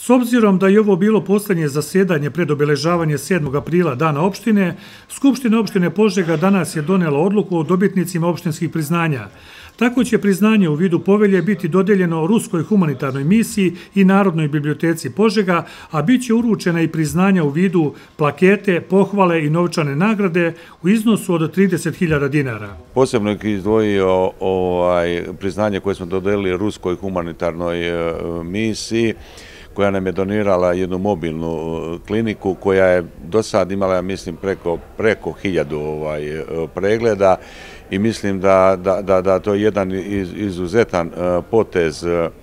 S obzirom da je ovo bilo posljednje zasjedanje pred obeležavanje 7. aprila Dana opštine, Skupština opštine Požega danas je donela odluku o dobitnicima opštinskih priznanja. Tako će priznanje u vidu povelje biti dodeljeno Ruskoj humanitarnoj misiji i Narodnoj biblioteci Požega, a bit će uručena i priznanja u vidu plakete, pohvale i novčane nagrade u iznosu od 30.000 dinara. Posebno je izdvojio priznanje koje smo dodelili Ruskoj humanitarnoj misiji, koja nam je donirala jednu mobilnu kliniku koja je do sad imala, ja mislim, preko 1000 pregleda i mislim da to je jedan izuzetan potez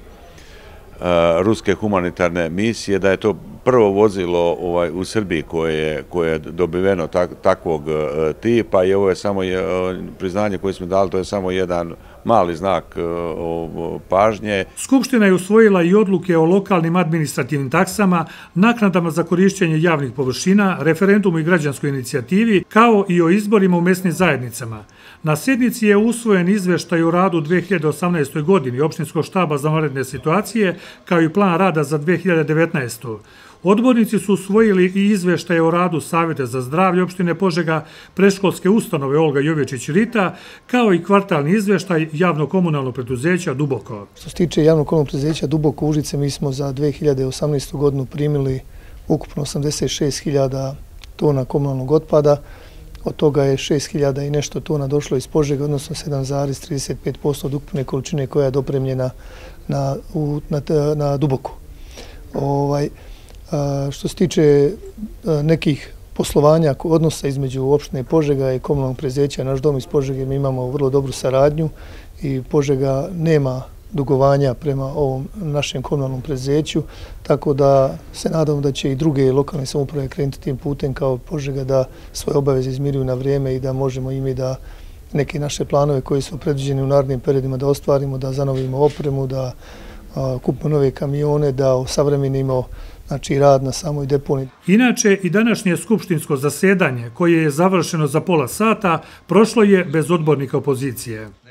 Ruske humanitarne misije, da je to prvo vozilo u Srbiji koje je dobiveno takvog tipa i ovo je samo priznanje koje smo dali, to je samo jedan mali znak pažnje. Skupština je usvojila i odluke o lokalnim administrativnim taksama, naknadama za korišćenje javnih površina, referendumu i građanskoj inicijativi, kao i o izborima u mesnim zajednicama. Na sjednici je usvojen izveštaj o radu 2018. godini Opštinskog štaba za vanredne situacije, kao i plan rada za 2019. Odbornici su usvojili i izveštaje o radu Savjeta za zdravlje opštine Požega, predškolske ustanove Olga Jovičić-Rita, kao i kvartalni izveštaj javno-komunalnog preduzeća Duboko. Što se tiče javno-komunalnog preduzeća Duboko Užice, mi smo za 2018. godinu primili ukupno 86.000 tona komunalnog otpada. Od toga je 6.000 i nešto tona došlo iz Požega, odnosno 7,35% od ukupne količine koja je dopremljena na Duboku. Što se tiče nekih poslovanja, odnosa između opštine Požega i komunalnog preduzeća Naš dom iz Požege, mi imamo vrlo dobru saradnju i Požega nema dugovanja prema ovom našem komunalnom preduzeću, tako da se nadamo da će i druge lokalne samouprave krenuti tim putem kao Požega da svoje obaveze izmiruju na vrijeme i da možemo i mi da neke naše planove koji su predviđeni u narednim periodima da ostvarimo, da zanovimo opremu, da kupimo nove kamione, da osavremenimo rad na samoj deponiji. Inače, i današnje skupštinsko zasjedanje, koje je završeno za pola sata, prošlo je bez odbornika opozicije.